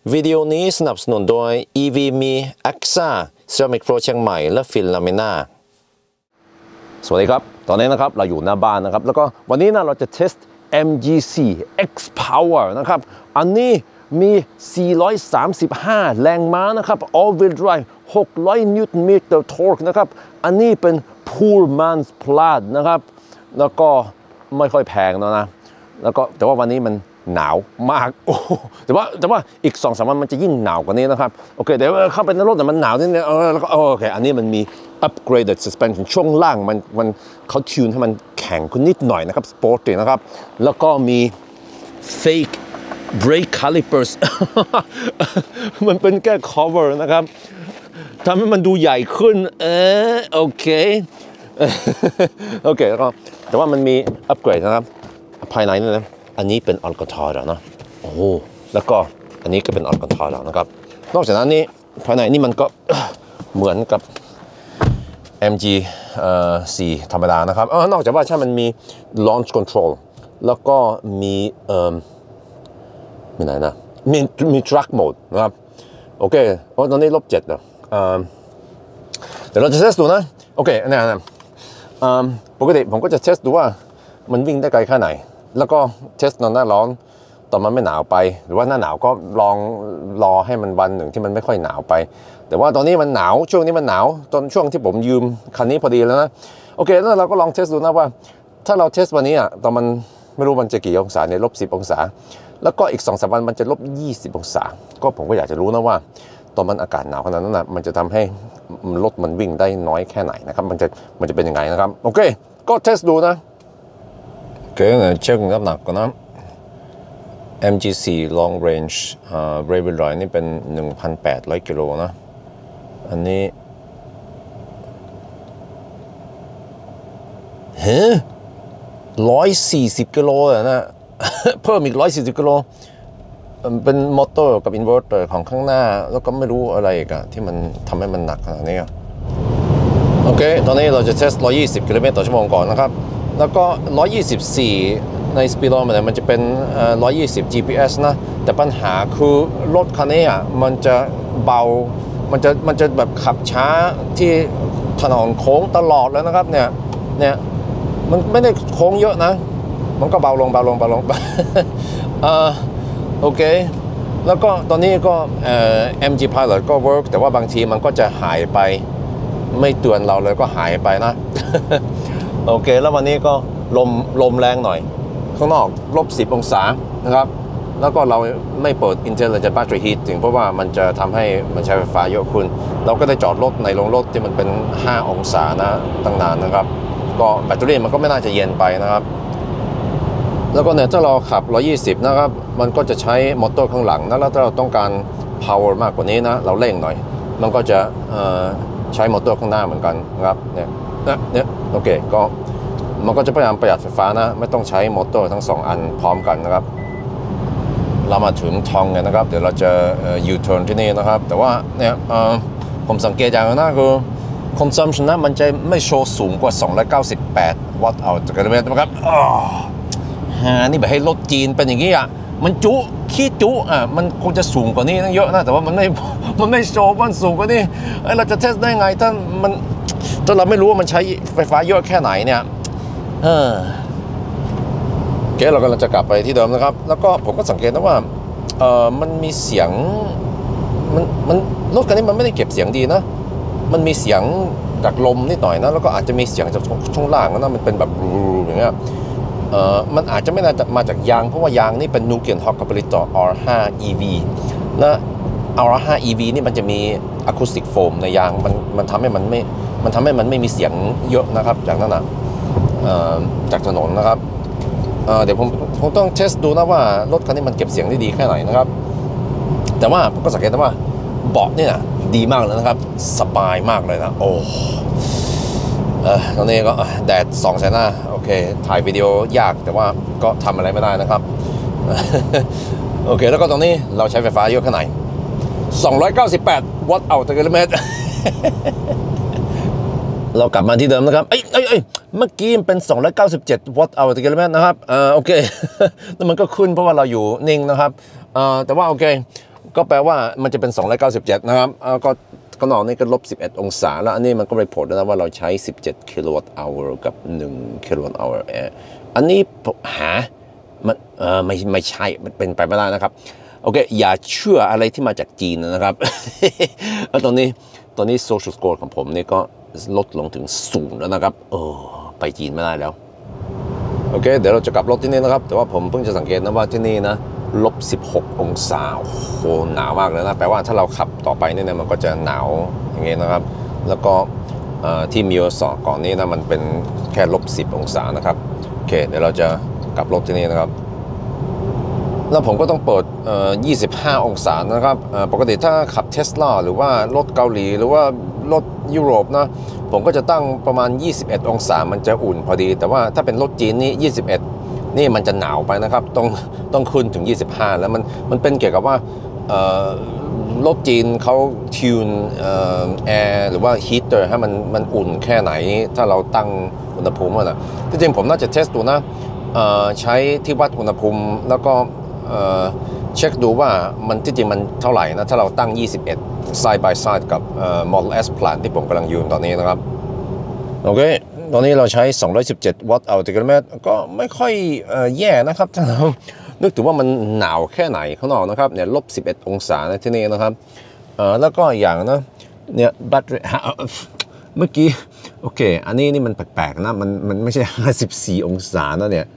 วิดีโอนี้สนับสนุนโดย EV มี AXA Ceramic Pro เชียงใหม่และฟิลลามิน่าสวัสดีครับตอนนี้นะครับเราอยู่หน้าบ้านนะครับแล้วก็วันนี้นะเราจะเทส MGC X Power นะครับอันนี้มี 435 แรงม้านะครับ All Wheel Drive 600 Newton Meter Torque นะครับอันนี้เป็น Poor Man's Plaid นะครับแล้วก็ไม่ค่อยแพงนะแล้วก็แต่ว่าวันนี้มันหนาวมากโอ้แต่ว่าอีก 2-3 วันมันจะยิ่งหนาวกว่านี้นะครับโอเคเดี๋ยวเข้าไปในรถแต่มันหนาวนิดนึงแล้วก็โอเคอันนี้มันมี upgraded suspension ช่วงล่างมันเขาทิวน์ให้มันแข็งขึ้นนิดหน่อยนะครับ sporty นะครับแล้วก็มี fake brake calipers มันเป็นแค่ cover นะครับทำให้มันดูใหญ่ขึ้นโอเคโอเคแล้วก็แต่ว่ามันมี upgrade นะครับภายในนี่นะอันนี้เป็นอัลคาทารานะโอ้แล้วก็อันนี้ก็เป็นอัลคาทารานะครับนอกจากนั้นนี่ภายในนี่มันก็เหมือนกับ MG4 ธรรมดานะครับนอกจากว่าใช่มันมี launch control แล้วก็มีมีไหนนะมี truck mode นะครับโอเคตอนนี้-7แล้วเดี๋ยวเราจะเทสดูนะโอเคอันนี้ปกติผมก็จะเทสดูว่ามันวิ่งได้ไกลแค่ไหนแล้วก็เทสตอนหน้าร้อนตอนมันไม่หนาวไปหรือว่าหน้าหนาวก็ลองรอให้มันวันหนึ่งที่มันไม่ค่อยหนาวไปแต่ว่าตอนนี้มันหนาวช่วงนี้มันหนาวตอนช่วงที่ผมยืมคันนี้พอดีแล้วนะโอเคแล้วเราก็ลองเทสดูนะว่าถ้าเราเทสวันนี้ตอนมันไม่รู้มันจะกี่องศาเนี่ย-10 องศาแล้วก็อีก 2-3 วันมันจะ-20 องศาก็ผมก็อยากจะรู้นะว่าตอนมันอากาศหนาวขนาดนั้นนะมันจะทำให้รถมันวิ่งได้น้อยแค่ไหนนะครับมันจะเป็นยังไงนะครับโอเคก็เทสดูนะโอเคเช็คน้ำหนักก่อนนะ MGC Long Range Rear Wheel Drive นี่เป็น 1,800 กิโลนะอันนี้140 กิโลนะ เพิ่มอีก140 กิโลเป็นมอเตอร์กับอินเวอร์เตอร์ของข้างหน้าแล้วก็ไม่รู้อะไรอีกที่มันทำให้มันหนักขนาดนี้โอเคตอนนี้เราจะเทส120 กิโลเมตรต่อชั่วโมงก่อนนะครับแล้วก็124ใน speedometer มันจะเป็น120 GPS นะแต่ปัญหาคือรถคันนี้มันจะเบามันจะแบบขับช้าที่ถนนโค้งตลอดแล้วนะครับเนี่ยมันไม่ได้โค้งเยอะนะมันก็เบาลงโอเคแล้วก็ตอนนี้ก็MG Pilot ก็ work แต่ว่าบางทีมันก็จะหายไปไม่เตือนเราเลยก็หายไปนะ โอเคแล้ววันนี้ก็ลมแรงหน่อยข้างนอก-10 องศานะครับแล้วก็เราไม่เปิด Intelligent Battery Heating เพราะว่ามันจะทำให้มันใช้ไฟฟ้าเยอะขึ้นเราก็ได้จอดรถในโรงรถที่มันเป็น5 องศานะตั้งนานนะครับก็แบตเตอรี่มันก็ไม่น่าจะเย็นไปนะครับแล้วก็เนี่ยถ้าเราขับ120นะครับมันก็จะใช้มอเตอร์ข้างหลังนะแล้วถ้าเราต้องการ power มากกว่านี้นะเราเร่งหน่อยมันก็จะใช้มอเตอร์ข้างหน้าเหมือนกันนะครับเนี่ยโอเคก็มันก็จะพยายามประหยัดไฟฟ้านะไม่ต้องใช้มอเตอร์ทั้ง2 อันพร้อมกันนะครับเรามาถึงทองกันนะครับเดี๋ยวเราจะU-turn ที่นี่นะครับแต่ว่าเนี่ยผมสังเกตอย่างนึงนะคือ consumption นะมันจะไม่โชว์สูงกว่า298 วัตต์เอาต่อกิโลเมตรนะครับนี่แบบให้รถจีนเป็นอย่างนี้มันขี้จุมันคงจะสูงกว่านี้ตั้งเยอะนะแต่ว่ามันไม่โชว์มันสูงกว่านี้เราจะเทสได้ไงถ้าเราไม่รู้ว่ามันใช้ไฟฟ้าเยอะแค่ไหนเนี่ยโอเคเรากำลังจะกลับไปที่เดิมนะครับแล้วก็ผมก็สังเกตนะว่ามันมีเสียงมันรถคันนี้มันไม่ได้เก็บเสียงดีนะมันมีเสียงจากลมนิดหน่อยนะแล้วก็อาจจะมีเสียงจากช่วงล่างนะมันเป็นแบบอย่างเงี้ยมันอาจจะไม่น่าจะมาจากยางเพราะว่ายางนี่เป็นนูเกียนฮอกกับผลิตต่อ R5 EV นะ R5 EV นี่มันจะมีอะคูสติกโฟมในยางมันทำให้มันไม่มีเสียงเยอะนะครับจากนั้นจากถนนนะครับเดี๋ยวผมต้องเทสดูนะว่ารถคันนี้มันเก็บเสียงได้ดีแค่ไหนนะครับแต่ว่าผมก็สังเกตนะว่าเบาะนี่นะดีมากเลยนะครับสบายมากเลยนะโอ้ตอนนี้ก็แดดส่องใส่หน้าโอเคถ่ายวิดีโอยากแต่ว่าก็ทำอะไรไม่ได้นะครับ โอเคแล้วก็ตรงนี้เราใช้ไฟฟ้าเยอะแค่ไหน298 วัตต์เอาต่อกิโลเมตร เรากลับมาที่เดิมนะครับเมื่อกี้เป็น297 วัตต์เอาต่อกิโลเมตรนะครับโอเค แล้วมันก็ขึ้นเพราะว่าเราอยู่นิ่งนะครับแต่ว่าโอเคก็แปลว่ามันจะเป็น297นะครับก็ข้างนอกนี่ก็-11 องศาแล้วอันนี้มันก็รีพอร์ตแล้วนะว่าเราใช้17 กิโลวัตต์ชั่วโมงกับ1 กิโลวัตต์ชั่วโมงอันนี้มันไม่ใช่มันเป็นไปไม่ได้นะครับโอเคอย่าเชื่ออะไรที่มาจากจีนนะครับ แล้วตอนนี้ social score ของผมนี่ก็ลดลงถึง0แล้วนะครับไปจีนไม่ได้แล้วโอเคเดี๋ยวเราจะกลับรถที่นี่นะครับแต่ว่าผมเพิ่งจะสังเกตนะว่าที่นี่นะ-16 องศาโอ้โหหนาวมากเลยนะแปลว่าถ้าเราขับต่อไปเนี่ยมันก็จะหนาวอย่างเงี้ยนะครับแล้วก็ที่มิโอซอก่อนนี้นะมันเป็นแค่-10 องศานะครับโอเคเดี๋ยวเราจะกลับรถที่นี่นะครับแล้วผมก็ต้องเปิด25 องศานะครับปกติถ้าขับ Tesla หรือว่ารถเกาหลีหรือว่ารถยุโรปนะผมก็จะตั้งประมาณ21 องศามันจะอุ่นพอดีแต่ว่าถ้าเป็นรถจีนนี่21นี่มันจะหนาวไปนะครับต้องขึ้นถึง25แล้วมันเป็นเกี่ยวกับว่ารถจีนเขาทิวน์แอร์หรือว่าฮีเตอร์ให้มันอุ่นแค่ไหนถ้าเราตั้งอุณหภูมินะที่จริงผมน่าจะเทสดูนะใช้ที่วัดอุณหภูมิแล้วก็เช็คดูว่ามันที่จริงมันเท่าไหร่นะถ้าเราตั้ง21 side by side กับModel S Plaid ที่ผมกำลังยืนตอนนี้นะครับโอเคตอนนี้เราใช้217 วัตต์ต่อกิโลเมตรก็ไม่ค่อยแย่นะครับถ้าเรานึกถึงว่ามันหนาวแค่ไหนข้างนอกนะครับเนี่ย-11 องศาที่นี่นะครับแล้วก็อย่างนะเนี่ยแบตเตอรี่เมื่อกี้โอเคอันนี้นี่มันแปลกๆนะมันไม่ใช่54 องศานะเนี่ย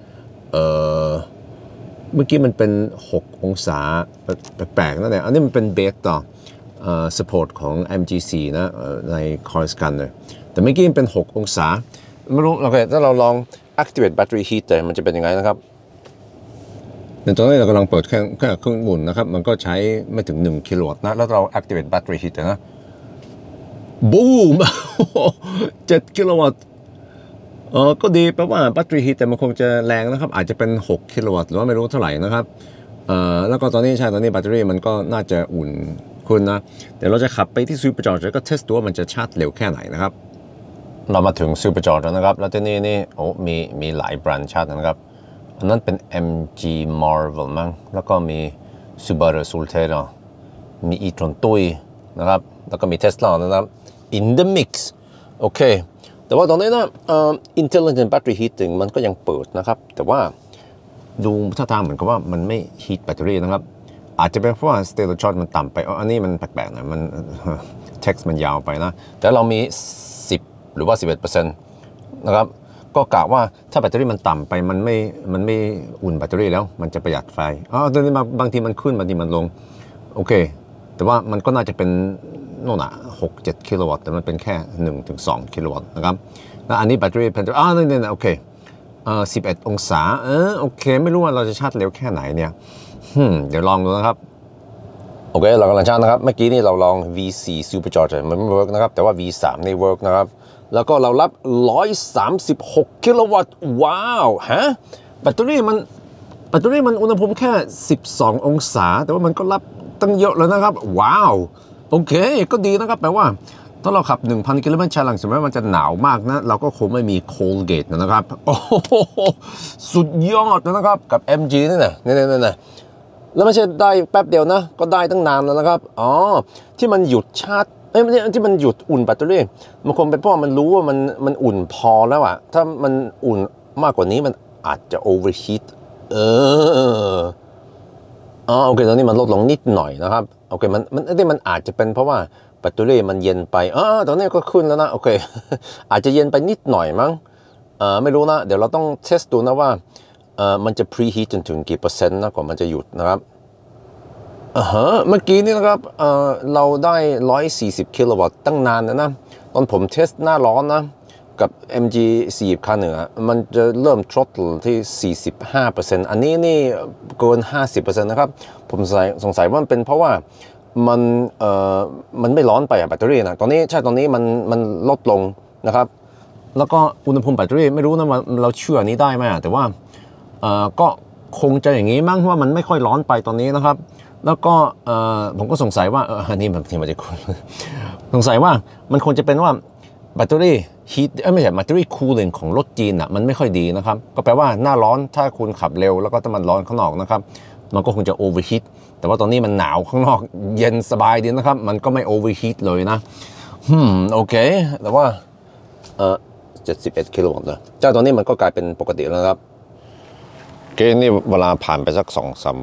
เมื่อกี้มันเป็น6 องศาแปลกๆนะเนี่ยอันนี้มันเป็นเบสต่อsupport ของ MG4 นะใน Core Scanner แต่เมื่อกี้มันเป็น6 องศาไม่รู้โอเคถ้าเราลอง activate battery heater มันจะเป็นยังไงนะครับในตอนนี้เรากำลังเปิดแค่เครื่องหมุนนะครับมันก็ใช้ไม่ถึง1 กิโลวัตต์นะแล้วเรา activate battery heater นะบูม 7 กิโลวัตต์ก็ดีแปลว่าแบตเตอรี่ฮีทแต่มันคงจะแรงนะครับอาจจะเป็น6 กิโลวัตต์หรือว่าไม่รู้เท่าไหร่นะครับแล้วก็ตอนนี้แบตเตอรี่มันก็น่าจะอุ่นขึ้นนะเดี๋ยวเราจะขับไปที่ซูเปอร์จอร์จแล้วก็เทสตัวมันจะชาร์จเร็วแค่ไหนนะครับเรามาถึงซูเปอร์จอร์จแล้วนะครับแล้วที่นี่มีหลายแบรนด์ชาร์จนะครับอันนั้นเป็น MG Marvel มั้งแล้วก็มี Subaru Solterra มี e-tron ตุ้ยนะครับแล้วก็มี Tesla นะครับ in the mix โอเคแต่ว่าตอนนี้นะ intelligent battery heating มันก็ยังเปิดนะครับแต่ว่าดูท่าทางเหมือนกับว่ามันไม่ heat แบตเตอรี่นะครับอาจจะเป็นเพราะว่า state of charge มันต่ำไปอันนี้มันแปลกๆนะมัน text มันยาวไปนะแต่เรามี10หรือว่า 11% นะครับก็กะว่าถ้าแบตเตอรี่มันต่ำไปมันไม่อุ่นแบตเตอรี่แล้วมันจะประหยัดไฟตอนนี้บางทีมันขึ้นบางทีมันลงโอเคแต่ว่ามันก็น่าจะเป็นโน่น6-7 กิโลวัตต์แต่มันเป็นแค่ 1-2 กิโลวัตต์นะครับแล้วอันนี้แบตเตอรี่นี่โอเค11 องศาโอเคไม่รู้ว่าเราจะชาร์จเร็วแค่ไหนเนี่ยเดี๋ยวลองดูนะครับโอเคเรากำลังชาร์จนะครับเมื่อกี้นี่เราลอง V4 Supercharger มันไม่เวิร์กนะครับแต่ว่า V3 นี่เวิร์กนะครับแล้วก็เรารับ136 กิโลวัตต์ว้าวแบตเตอรี่มันอุณหภูมิแค่12 องศาแต่ว่ามันก็รับตั้งเยอะแล้วนะครับว้าวโอเคก็ดีนะครับแปลว่าถ้าเราขับ 1,000 กิโลเมตรชาลังสมมติว่ามันจะหนาวมากนะเราก็คงไม่มี Colgate นะครับโอ้โหสุดยอดนะครับกับ MG นี่นะแล้วไม่ใช่ได้แป๊บเดียวนะก็ได้ตั้งนานแล้วนะครับที่มันหยุดชาร์จที่มันหยุดอุ่นแบตเตอรี่มันคงเป็นเพราะมันรู้ว่ามันอุ่นพอแล้วอะถ้ามันอุ่นมากกว่านี้มันอาจจะ overheat โอเคตอนนี้มันลดลงนิดหน่อยนะครับโอเคมันอาจจะเป็นเพราะว่าแบตเตอรี่มันเย็นไปตอนนี้ก็ขึ้นแล้วนะโอเค อาจจะเย็นไปนิดหน่อยมั้งไม่รู้นะเดี๋ยวเราต้องเทสดูนะว่ามันจะ preheat จนถึงกี่%นะกว่ามันจะหยุดนะครับเมื่อกี้นี่นะครับเราได้140 กิโลวัตต์ตั้งนานนะตอนผมเทสหน้าร้อนนะกับ MG 40คันหนึ่งมันจะเริ่ม throttle ที่ 45% อันนี้นี่เกิน 50% นะครับผมสงสัยว่ามันเป็นเพราะว่ามันไม่ร้อนไปแบตเตอรี่นะตอนนี้มันลดลงนะครับแล้วก็อุณหภูมิแบตเตอรี่ไม่รู้นะว่าเราเชื่อนี้ได้ไหมแต่ว่าก็คงจะอย่างนี้มั้งว่ามันไม่ค่อยร้อนไปตอนนี้นะครับแล้วก็ผมก็สงสัยว่าอันนี้มันจะคุณสงสัยว่ามันคงจะเป็นว่าแบตเตอรี่ฮีทไม่ใช่แบตเตอรี่คูลิ่งของรถจีนมันไม่ค่อยดีนะครับก็แปลว่าหน้าร้อนถ้าคุณขับเร็วแล้วก็ถ้ามันร้อนข้างนอกนะครับมันก็คงจะ overheat แต่ว่าตอนนี้มันหนาวข้างนอกเย็นสบายดีนะครับมันก็ไม่ overheat เลยนะโอเคแต่ว่า71 กิโลวัตต์เลยเจ้าตัวนี้มันก็กลายเป็นปกติแล้วครับโอเคนี่เวลาผ่านไปสัก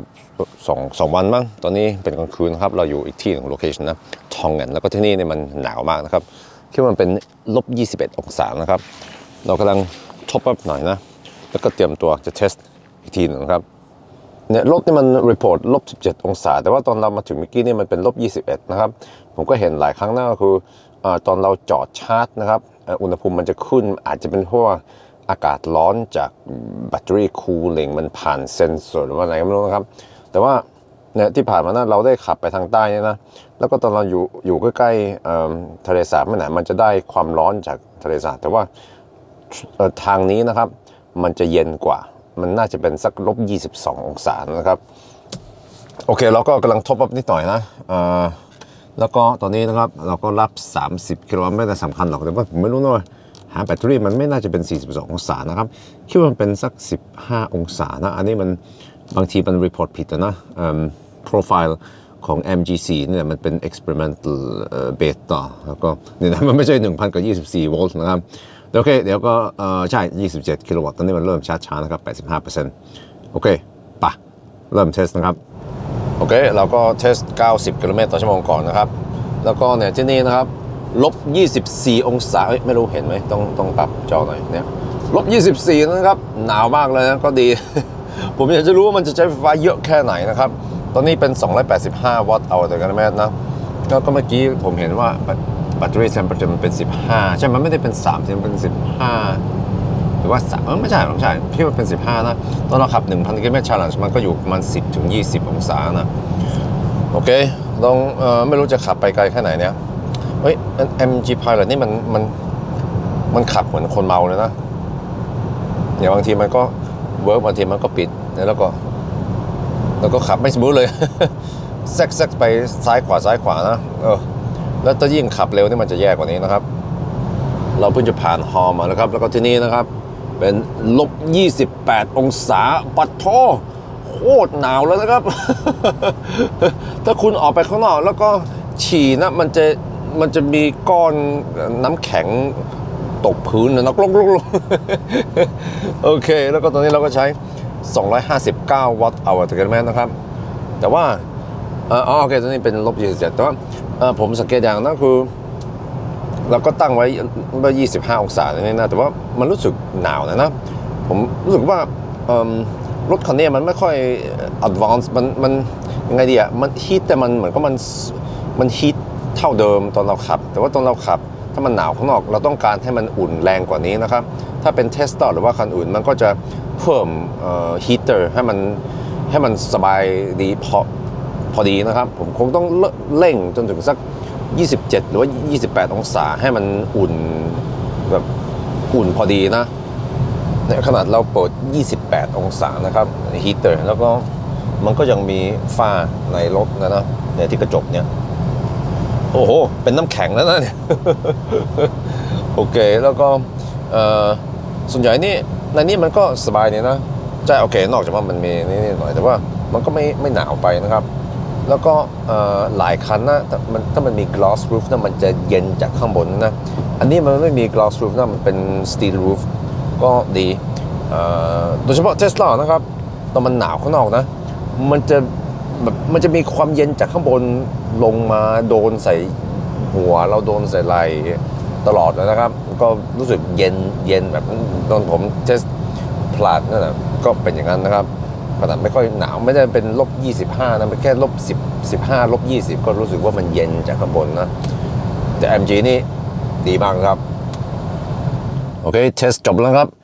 2 วันมั้งตอนนี้เป็นกลางคืนครับเราอยู่อีกที่หนึ่งโลเคชันนะทองเงินแล้วก็ที่นี่เนี่ยมันหนาวมากนะครับคิดว่ามันเป็น-21 องศานะครับเรากำลังท็อปอัพหน่อยนะแล้วก็เตรียมตัวจะเทสอีกทีหนึ่งครับเนี่ยรถนี่มันรีพอร์ต-17 องศาแต่ว่าตอนเรามาถึงเมื่อกี้นี่มันเป็น-21นะครับผมก็เห็นหลายครั้งนะก็คือตอนเราจอดชาร์จนะครับอุณหภูมิมันจะขึ้นอาจจะเป็นเพราะว่าอากาศร้อนจากแบตเตอรี่คูลิ่งมันผ่านเซนเซอร์หรือว่าอะไรก็ไม่รู้นะครับแต่ว่าเนี่ยที่ผ่านมานะเราได้ขับไปทางใต้เนี่ยนะแล้วก็ตอนเราอยู่ใกล้ๆทะเลสาบไม่ไหนมันจะได้ความร้อนจากทะเลสาบแต่ว่าทางนี้นะครับมันจะเย็นกว่ามันน่าจะเป็นสัก-22 องศานะครับโอเคเราก็กำลังทบนิดหน่อยนะแล้วก็ตอนนี้นะครับเราก็รับ30 กิโลวัตต์ไม่ได้สำคัญหรอกแต่ว่าผมไม่รู้นะหาแบตเตอรี่มันไม่น่าจะเป็น42 องศานะครับคิดว่ามันเป็นสัก15 องศานะอันนี้มันบางทีมันรีพอร์ตผิดนะโปรไฟล์ของ MGC เนี่ยมันเป็น experimental beta แล้วก็เนี่ยนะมันไม่ใช่ 1,024 โวลต์นะครับโอเคเดี๋ยวก็ใช่27 กิโลวัตต์ตอนนี้มันเริ่มช้าๆนะครับ 85%โอเคปะเริ่มเทสนะครับโอเคเราก็เทส90 กิโลเมตรต่อชั่วโมงก่อนนะครับแล้วก็เนี่ยที่นี่นะครับ-24 องศาไม่รู้เห็นไหมต้องปรับจอหน่อยเนี่ย-24นะครับหนาวมากเลยนะก็ดี ผมอยากจะรู้ว่ามันจะใช้ไฟฟ้าเยอะแค่ไหนนะครับตอนนี้เป็น285 วัตต์เอาแต่กิโลเมตรนะก็เมื่อกี้ผมเห็นว่าแบตเตอรี่เทมเปอเรเจอร์มันเป็น15ใช่มันไม่ได้เป็น3มันเป็น15หรือว่า3ไม่ใช่พี่ว่าเป็น15นะตอนเราขับ 1,000 กิโลเมตร challenge มันก็อยู่ประมาณ10-20 องศานะโอเคลองไม่รู้จะขับไปไกลแค่ไหนเนี่ยเฮ้ย MG Pilot นี่มันขับเหมือนคนเมาเลยนะอย่างบางทีมันก็เวิร์กบางทีมันก็ปิดแล้วก็ขับไม่สมูทเลย แซกไปซ้ายขวานะแล้วถ้ายิ่งขับเร็วนี่มันจะแย่กว่านี้นะครับเราเพิ่งจะผ่านฮอลมาแล้วครับแล้วก็ที่นี่นะครับเป็น-28 องศาปัดโทโคตรหนาวแล้วนะครับ ถ้าคุณออกไปข้างนอกแล้วก็ฉี่นะมันจะมีก้อนน้ำแข็งตกพื้นนะลงโอเคแล้วก็ตอนนี้เราก็ใช้259 วัตต์เอาต่อกิโลเมตรนะครับแต่ว่าโอเคตอนนี้เป็น-27แต่ว่าผมสังเกตอย่างนั้นคือเราก็ตั้งไว้25 องศานี่นะแต่ว่ามันรู้สึกหนาวนะผมรู้สึกว่ารถคันนี้มันไม่ค่อย advanced มันยังไงดีอะมันฮีทแต่มันเหมือนกับมันฮีทเท่าเดิมตอนเราขับแต่ว่าตอนเราขับถ้ามันหนาวข้างนอกเราต้องการให้มันอุ่นแรงกว่านี้นะครับถ้าเป็น Tesla หรือว่าคันอื่นมันก็จะเพิ่มฮีเตอร์ให้มันสบายดีพอดีนะครับผมคงต้องเร่งจนถึงสัก27หรือว่า28 องศาให้มันอุ่นแบบอุ่นพอดีนะในขนาดเราเปิด28 องศานะครับฮีเตอร์แล้วก็มันก็ยังมีฝ้าในรถนะในที่กระจกเนี่ยโอ้โหเป็นน้ำแข็งแล้วนะเนี่ย โอเคแล้วก็ส่วนใหญ่นี่ในนี้มันก็สบายนี่นะใช่โอเคนอกจากว่ามันมีนี่หน่อยแต่ว่ามันก็ไม่หนาวไปนะครับแล้วก็หลายคันนะถ้ามันมี glass roof นะมันจะเย็นจากข้างบนนะอันนี้มันไม่มี glass roof นะมันเป็น steel roof ก็ดีโดยเฉพาะ Tesla นะครับตอนมันหนาวข้างนอกนะมันจะมีความเย็นจากข้างบนลงมาโดนใส่หัวเราโดนใส่ไหล่ตลอดนะครับก็รู้สึกเย็นแบบตอนผมเทสพลาดนั่นแหละก็เป็นอย่างนั้นนะครับขนาดไม่ค่อยหนาวไม่ได้เป็น-25นะมันแค่-15 -20ก็รู้สึกว่ามันเย็นจากข้างบนนะแต่ MG นี่ดีมากครับโอเคเทสจบแล้วครับ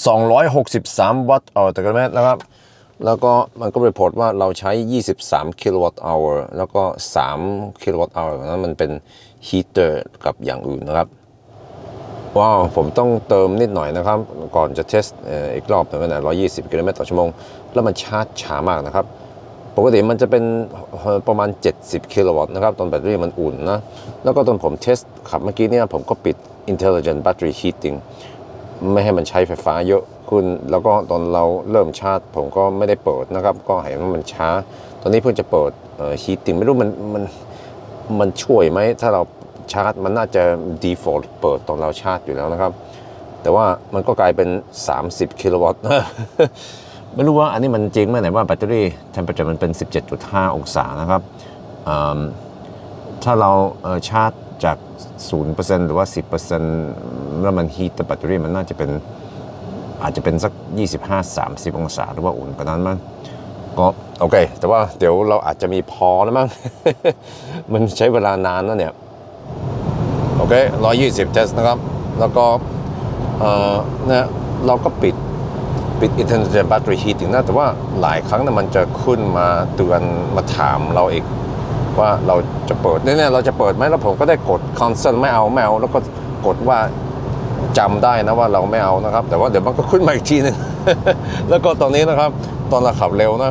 263 วัตต์ต่อกิโลเมตรนะครับแล้วก็มันก็รีพอร์ตว่าเราใช้23 กิโลวัตต์ชั่วโมงแล้วก็3 กิโลวัตต์ชั่วโมงนั้นมันเป็นฮีเตอร์กับอย่างอื่นนะครับว้าวผมต้องเติมนิดหน่อยนะครับก่อนจะเทสอีกรอบหนึ่งนะ120 กิโลเมตรต่อชั่วโมงแล้วมันชาร์จช้ามากนะครับปกติมันจะเป็นประมาณ70 กิโลวัตต์นะครับตอนแบตเตอรี่มันอุ่นนะแล้วก็ตอนผมเทสขับเมื่อกี้เนี่ยผมก็ปิด Intelligent Battery Heating ไม่ให้มันใช้ไฟฟ้าเยอะขึ้นแล้วก็ตอนเราเริ่มชาร์จผมก็ไม่ได้เปิดนะครับก็เห็นว่ามันช้าตอนนี้เพิ่งจะเปิดฮีตติ้งไม่รู้มันช่วยไหมถ้าเราชาร์จมันน่าจะ default เปิดตอนเราชาร์จอยู่แล้วนะครับแต่ว่ามันก็กลายเป็น30กิโลวัตต์ไม่รู้ว่าอันนี้มันจริงไหมไหนว่าแบตเตอรี่ temperature มันเป็น 17.5 องศานะครับถ้าเราชาร์จจาก 0% หรือว่า 10% แล้วมันฮีทแบตเตอรี่มันน่าจะเป็นอาจจะเป็นสัก 25-30 องศาหรือว่าอุ่นกว่านั้นมั้งก็โอเคแต่ว่าเดี๋ยวเราอาจจะมีพอแล้วมั้ง มันใช้เวลานานนะเนี่ยโอเค120 เทสนะครับแล้วก็นะเราก็ปิด intelligent battery heating นะแต่ว่าหลายครั้งนะมันจะขึ้นมาเตือนมาถามเราอีกว่าเราจะเปิดเนี่ยเราจะเปิดไหมแล้วผมก็ได้กด cancel ไม่เอาแล้วก็กดว่าจำได้นะว่าเราไม่เอานะครับแต่ว่าเดี๋ยวมันก็ขึ้นมาอีกทีนึง แล้วก็ตอนนี้นะครับตอนเราขับเร็วนะ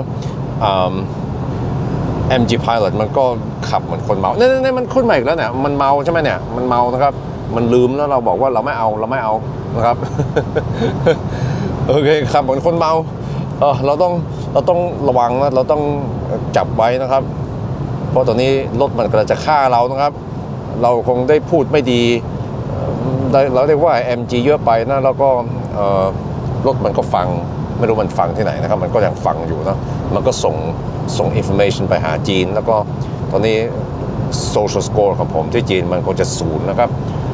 MG Pilot มันก็ขับเหมือนคนเมาเนี่ยมันขึ้นมาอีกแล้วเนี่ยมันเมาใช่ไหมเนี่ยมันเมานะครับมันลืมแล้วเราบอกว่าเราไม่เอานะครับ โอเคขับเหมือนคนเมาเราต้องระวังนะเราต้องจับไว้นะครับเพราะตอนนี้รถมันกำลังจะฆ่าเรานะครับเราคงได้พูดไม่ดีเราเรียกว่า MG เยอะไปนะแล้วก็รถมันก็ฟังไม่รู้มันฟังที่ไหนนะครับมันก็ยังฟังอยู่นะมันก็ส่ง information ไปหาจีนแล้วก็ตอนนี้ social score ของผมที่จีนมันก็จะ0นะครับ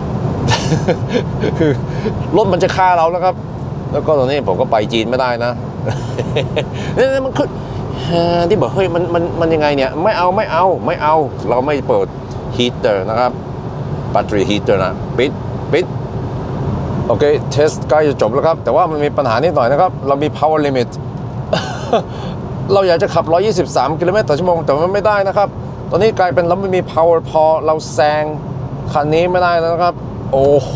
คือรถมันจะฆ่าเราแล้วครับแล้วก็ตอนนี้ผมก็ไปจีนไม่ได้นะ นี่มันคือที่บอกเฮ้ยมันยังไงเนี่ยไม่เอาเราไม่เปิดฮีเตอร์นะครับแบตเตอรี่ฮีเตอร์นะปิดโอเคเทสใกล้จะจบแล้วครับแต่ว่ามันมีปัญหานิดหน่อยนะครับเรามี power limit เราอยากจะขับ123 กิโลเมตรต่อชั่วโมงแต่มันไม่ได้นะครับตอนนี้กลายเป็นเราไม่มี power พอเราแซงคันนี้ไม่ได้แล้วนะครับโอ้โห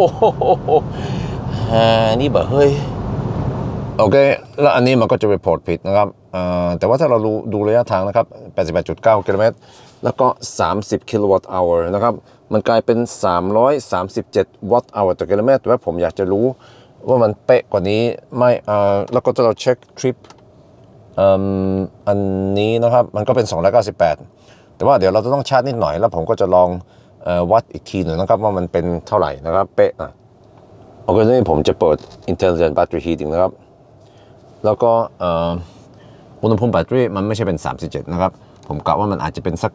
นี่แบบเฮ้ยโอเคแล้วอันนี้มันก็จะ report ผิดนะครับแต่ว่าถ้าเราดูระยะทางนะครับ 88.9 กิโลเมตรแล้วก็30 กิโลวัตต์ชั่วโมงนะครับมันกลายเป็น337 วัตต์ชั่วโมงต่อกิโลเมตรแต่ว่าผมอยากจะรู้ว่ามันเป๊ะกว่านี้ไม่แล้วก็ถ้าเราเช็คทริปอันนี้นะครับมันก็เป็น298แต่ว่าเดี๋ยวเราจะต้องชาร์จนิดหน่อยแล้วผมก็จะลองวัดอีกทีหนึ่งนะครับว่ามันเป็นเท่าไหร่นะครับเป๊ะนะโอเคนี่ผมจะเปิด intelligent battery heating นะครับแล้วก็อุณหภูมิแบตเตอรี่มันไม่ใช่เป็น37นะครับผมกะว่ามันอาจจะเป็นสัก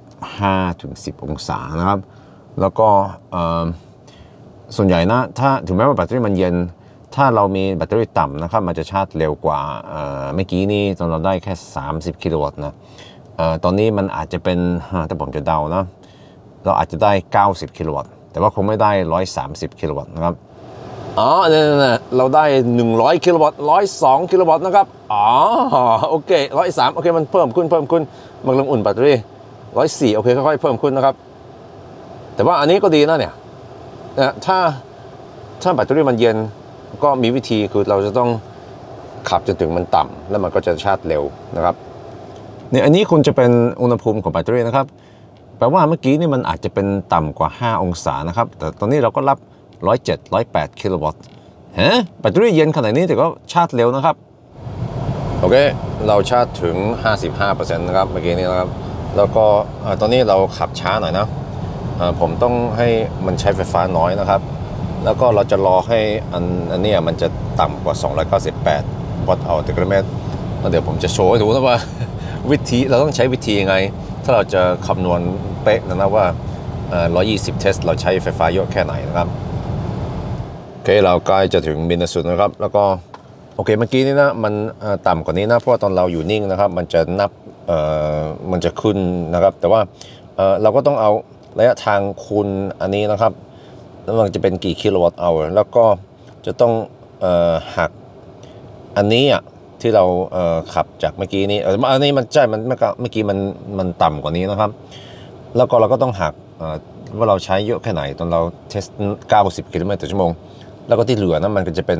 5-10 องศานะครับแล้วก็ส่วนใหญ่นะถ้าถึงแม้ว่าแบตเตอรี่มันเย็นถ้าเรามีแบตเตอรี่ต่ำนะครับมันจะชาร์จเร็วกว่าเมื่อกี้นี่ตอนเราได้แค่30 กิโลวัตต์นะตอนนี้มันอาจจะเป็นถ้าผมจะเดานะเราอาจจะได้90 กิโลวัตต์แต่ว่าคงไม่ได้130 กิโลวัตต์นะครับเนี่ยเราได้100 กิโลวัตต์102 กิโลวัตต์นะครับโอเค103โอเคมันเพิ่มขึ้นมันเริ่มอุ่นแบตเตอรี่104โอเคค่อยๆเพิ่มขึ้นนะครับแต่ว่าอันนี้ก็ดีนะเนี่ยถ้าแบตเตอรี่มันเย็นก็มีวิธีคือเราจะต้องขับจนถึงมันต่ำแล้วมันก็จะชาร์จเร็วนะครับเนี่ยอันนี้คุณจะเป็นอุณหภูมิของแบตเตอรี่นะครับแปลว่าเมื่อกี้นี่มันอาจจะเป็นต่ำกว่า5 องศานะครับแต่ตอนนี้เราก็รับ107-108 กิโลวัตต์แบตเตอรี่เย็นขนาดนี้แต่ก็ชาร์จเร็วนะครับโอเคเราชาร์จถึง 55% นะครับเมื่อกี้นี้นะครับแล้วก็ตอนนี้เราขับช้าหน่อยนะผมต้องให้มันใช้ไฟฟ้าน้อยนะครับแล้วก็เราจะรอให้อันนี้มันจะต่ำกว่า298 วัตต์ต่อกิโลเมตรแล้วเดี๋ยวผมจะโชว์ให้ดูนะว่าวิธีเราต้องใช้วิธียังไงถ้าเราจะคำนวณเป๊ะนะว่า120 เทสเราใช้ไฟฟ้าเยอะแค่ไหนนะครับโอเคเราใกล้จะถึงมินสุดนะครับแล้วก็โอเคเมื่อกี้นี่นะมันต่ำกว่านี้นะเพราะตอนเราอยู่นิ่งนะครับมันจะนับมันจะขึ้นนะครับแต่ว่าเราก็ต้องเอาระยะทางคูณอันนี้นะครับแล้วมันจะเป็นกี่กิโลวัตต์ชั่วโมงแล้วก็จะต้องหักอันนี้ที่เราขับจากเมื่อกี้นี้อันนี้มันใช่มันเมื่อกี้มันต่ำกว่านี้นะครับแล้วก็เราก็ต้องหักว่าเราใช้เยอะแค่ไหนตอนเราเทส90 กิโลเมตรต่อชั่วโมงแล้วก็ที่เหลือนะมันก็จะเป็น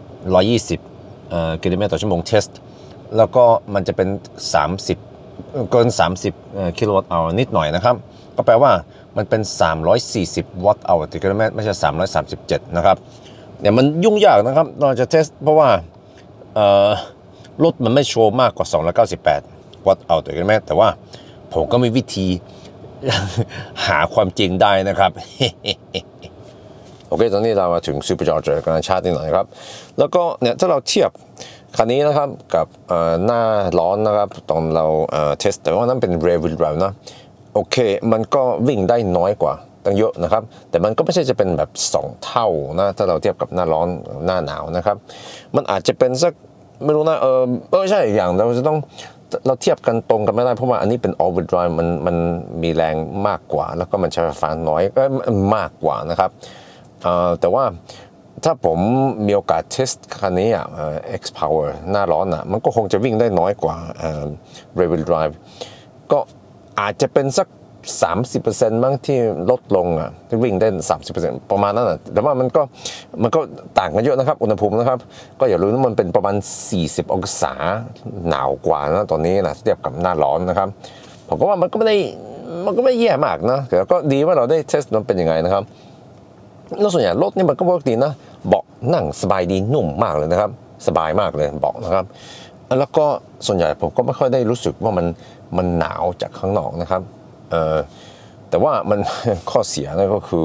120 กิโลเมตรต่อชั่วโมงเทสแล้วก็มันจะเป็น30เกิน30 กิโลวัตต์ชั่วโมงนิดหน่อยนะครับก็แปลว่ามันเป็น340 วัตต์ชั่วโมงต่อกิโลเมตรไม่ใช่337นะครับเนี่ยมันยุ่งยากนะครับเราจะเทสเพราะว่ารถมันไม่โชว์มากกว่า298วัตต์เอาตัวกันไหมแต่ว่าผมก็มีวิธีหาความจริงได้นะครับ โอเคตอนนี้เรามาถึง Supercharger กำลังชาร์จนิดหน่อยครับแล้วก็เนี่ยถ้าเราเทียบคันนี้นะครับกับหน้าร้อนนะครับตอนเราเทสแต่ว่านั้นเป็น Rear Wheel Drive นะโอเคมันก็วิ่งได้น้อยกว่าตั้งเยอะนะครับแต่มันก็ไม่ใช่จะเป็นแบบ2เท่านะถ้าเราเทียบกับหน้าร้อนหน้าหนาวนะครับมันอาจจะเป็นสักไม่รู้นะใช่อย่างเราจะต้องเราเทียบกันตรงกันไม่ได้เพราะว่าอันนี้เป็น All Wheel Drive มันมีแรงมากกว่าแล้วก็มันใช้ไฟฟ้าน้อยมากกว่านะครับแต่ว่าถ้าผมมีโอกาสเทสคันนี้X Power หน้าร้อนมันก็คงจะวิ่งได้น้อยกว่าRear Wheel Drive ก็อาจจะเป็นสัก 30% บ้างที่ลดลงที่วิ่งได้ 30% ประมาณนั้นแต่ว่ามันก็ต่างกันเยอะนะครับอุณหภูมินะครับก็อย่าลืมว่ามันเป็นประมาณ40องศาหนาวกว่านะตอนนี้นะเทียบกับหน้าร้อนนะครับผมก็ว่ามันก็ไม่แย่มากนะแต่ก็ดีว่าเราได้เทสมันเป็นยังไงนะครับแล้วส่วนใหญ่รถนี่มันก็เวิร์กดีนะเบาะนั่งสบายดีนุ่มมากเลยนะครับสบายมากเลยเบาะนะครับแล้วก็ส่วนใหญ่ผมก็ไม่ค่อยได้รู้สึกว่ามันหนาวจากข้างนอกนะครับแต่ว่ามัน ข้อเสียนั่นก็คือ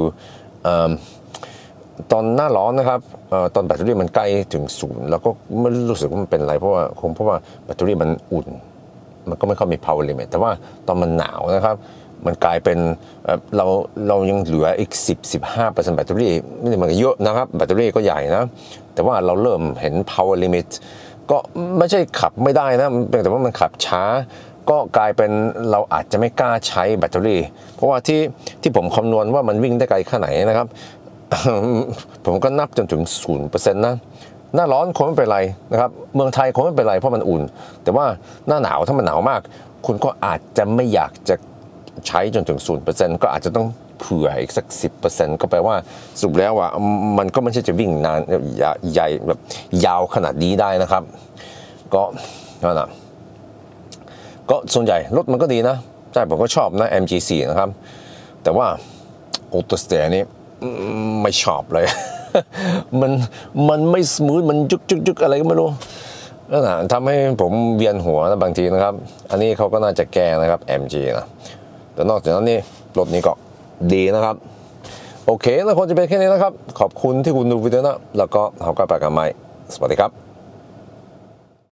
ตอนหน้าร้อนนะครับตอนแบตเตอรี่มันใกล้ถึงศูนย์แล้วก็ไม่รู้สึกว่ามันเป็นอะไรเพราะว่าแบตเตอรี่มันอุ่นมันก็ไม่ค่อยมี power limit แต่ว่าตอนมันหนาวนะครับมันกลายเป็นเรายังเหลืออีก10-15% แบตเตอรี่ไม่ได้มันก็เยอะนะครับแบตเตอรี่ก็ใหญ่นะแต่ว่าเราเริ่มเห็น power limit ก็ไม่ใช่ขับไม่ได้นะแต่ว่ามันขับช้าก็กลายเป็นเราอาจจะไม่กล้าใช้แบตเตอรี่เพราะว่าที่ผมคำนวณว่ามันวิ่งได้ไกลแค่ไหนนะครับ ผมก็นับจนถึง 0% นะหน้าร้อนคงไม่เป็นไรนะครับเมืองไทยคงไม่เป็นไรเพราะมันอุ่นแต่ว่าหน้าหนาวถ้ามันหนาวมากคุณก็อาจจะไม่อยากจะใช้จนถึง 0% ก็อาจจะต้องเผื่ออีกสัก 10% ก็แปลว่าสรุปแล้วมันก็ไม่ใช่จะวิ่งนานใหญ่แบบยาวขนาดนี้ได้นะครับก็นั่นแหละก็ส่วนใหญ่รถมันก็ดีนะใช่ผมก็ชอบนะ MG4 นะครับแต่ว่า Autosteer นี่ไม่ชอบเลย มันไม่สมูทมันจุกอะไรก็ไม่รู้นั่นแหละทำให้ผมเวียนหัวนะบางทีนะครับอันนี้เขาก็น่าจะแก้นะครับ MG นะแต่นอกจากนั้นนี่รถนี้ก็ดีนะครับโอเคแล้วคงจะเป็นแค่นี้นะครับขอบคุณที่คุณดูวิดีโอนะแล้วก็เราก็ไปกันใหม่สวัสดีครับ